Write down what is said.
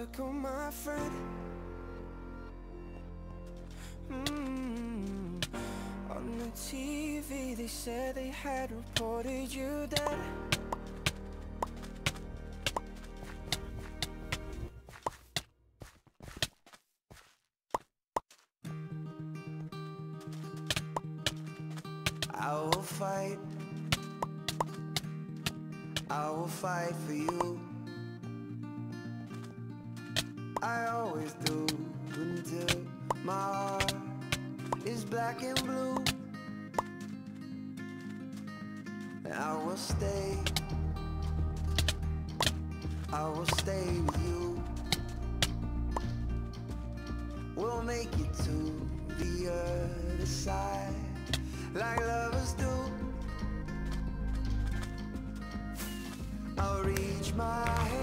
circle, my friend. On the TV they said they had reported you dead. I will fight for you. I always do, until my heart is black and blue. I will stay with you. We'll make it to the other side, like lovers do. I'll reach my hand